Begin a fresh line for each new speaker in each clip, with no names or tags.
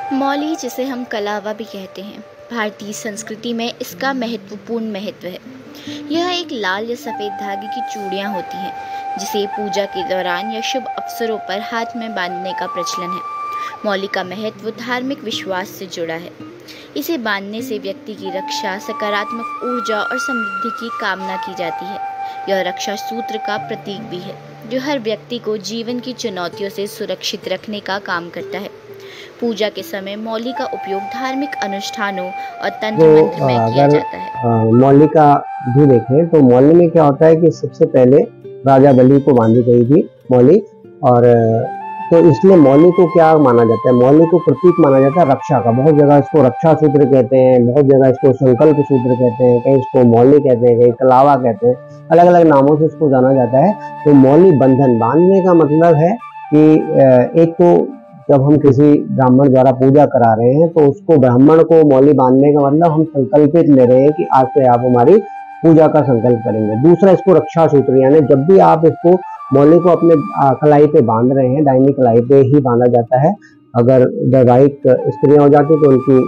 मौली, जिसे हम कलावा भी कहते हैं, भारतीय संस्कृति में इसका महत्वपूर्ण महत्व है। यह एक लाल या सफ़ेद धागे की चूड़ियाँ होती हैं, जिसे पूजा के दौरान या शुभ अवसरों पर हाथ में बांधने का प्रचलन है। मौली का महत्व धार्मिक विश्वास से जुड़ा है। इसे बांधने से व्यक्ति की रक्षा, सकारात्मक ऊर्जा और समृद्धि की कामना की जाती है। यह रक्षा सूत्र का प्रतीक भी है, जो हर व्यक्ति को जीवन की चुनौतियों से सुरक्षित रखने का काम करता है। पूजा के समय मौली का उपयोग धार्मिक अनुष्ठानों और तंत्र मंत्र में किया जाता है।
मौली का भी देखें तो मौली में क्या होता है कि सबसे पहले राजा बलि को बांधी गई थी मौली, और तो इसलिए मौली को क्या माना जाता है, मौली को प्रतीक माना जाता है रक्षा का। बहुत जगह इसको रक्षा सूत्र कहते हैं, बहुत जगह इसको संकल्प सूत्र कहते हैं, कहीं इसको मौली कहते हैं, कहीं कलावा कहते हैं, अलग अलग नामों से इसको जाना जाता है। तो मौली बंधन बांधने का मतलब है कि एक तो जब हम किसी ब्राह्मण द्वारा पूजा करा रहे हैं तो उसको ब्राह्मण को मौली बांधने का मतलब हम संकल्पित ले रहे हैं कि आज से आप हमारी पूजा का संकल्प करेंगे। दूसरा, इसको रक्षा सूत्र, यानी जब भी आप इसको मौली को अपने कलाई पे बांध रहे हैं, दाहिनी कलाई पे ही बांधा जाता है। अगर वैवाहिक स्त्रियां हो जाती तो उनकी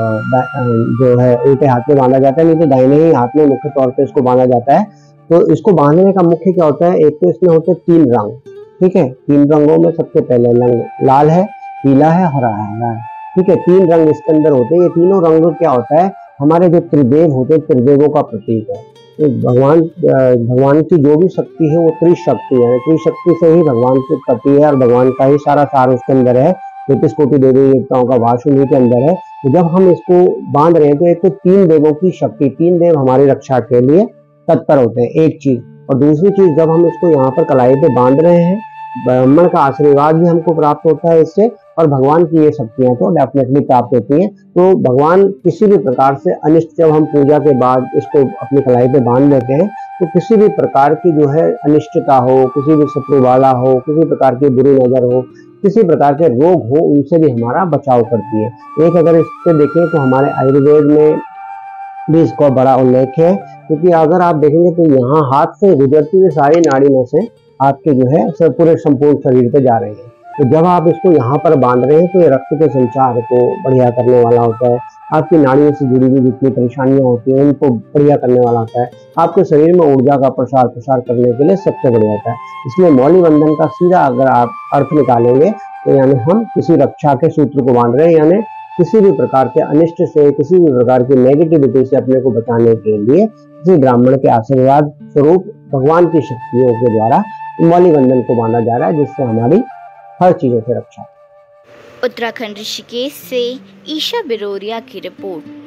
जो है उल्टे हाथ में बांधा जाता है, नहीं तो दाहिने ही हाथ में मुख्य तौर पे इसको बांधा जाता है। तो इसको बांधने का मुख्य क्या होता है, एक तो इसमें होते हैं 3 रंग, ठीक है। 3 रंगों में सबसे पहले रंग लाल है, पीला है, हरा है, ठीक है। 3 रंग इसके अंदर होते हैं। ये तीनों रंग क्या होता है, हमारे जो त्रिदेव होते हैं, त्रिदेवों का प्रतीक है। तो भगवान की जो भी शक्ति है वो त्रिशक्ति है, त्रिशक्ति से ही भगवान की उत्पत्ति है और भगवान का ही सारा सार उसके अंदर है। 33 कोटि देवी देवताओं का वास उन्हीं के अंदर है। तो जब हम इसको बांध रहे हैं तो एक तो 3 देवों की शक्ति, 3 देव हमारी रक्षा के लिए तत्पर होते हैं, एक चीज। और दूसरी चीज, जब हम इसको यहाँ पर कलाई पे बांध रहे हैं, ब्राह्मण का आशीर्वाद भी हमको प्राप्त होता है इससे, और भगवान की ये शक्तियां तो डेफिनेटली प्राप्त होती हैं। तो भगवान किसी भी प्रकार से अनिष्ट, जब हम पूजा के बाद इसको अपनी कलाई पे बांध देते हैं तो किसी भी प्रकार की जो है अनिष्टता हो, किसी भी शत्रु बाधा हो, किसी प्रकार की बुरी नजर हो, किसी प्रकार के रोग हो, उनसे भी हमारा बचाव करती है। एक अगर इससे देखें तो हमारे आयुर्वेद में भी इसका बड़ा उल्लेख है, क्योंकि अगर आप देखेंगे तो यहाँ हाथ से गुजरती हुई सारी नाड़ी में से आपके जो है पूरे संपूर्ण शरीर पे जा रहे हैं। तो जब आप इसको यहाँ पर बांध रहे हैं तो ये रक्त के संचार को बढ़िया करने वाला होता है। आपकी नाड़ियों से जुड़ी हुई जितनी परेशानियां होती हैं उनको बढ़िया करने वाला होता है। आपके शरीर में ऊर्जा का प्रसार करने के लिए सबसे बढ़िया होता है। इसलिए मौली बंधन का सीधा अगर आप अर्थ निकालेंगे तो यानी हम किसी रक्षा के सूत्र को बांध रहे हैं, यानी किसी भी प्रकार के अनिष्ट से, किसी भी प्रकार की नेगेटिविटी से अपने को बचाने के लिए किसी ब्राह्मण के आशीर्वाद स्वरूप भगवान की शक्तियों के द्वारा मौली बंधन को बांधा जा रहा है, जिससे हमारी हर चीजों से रक्षा।
उत्तराखंड ऋषिकेश से ईशा बिरोरिया की रिपोर्ट।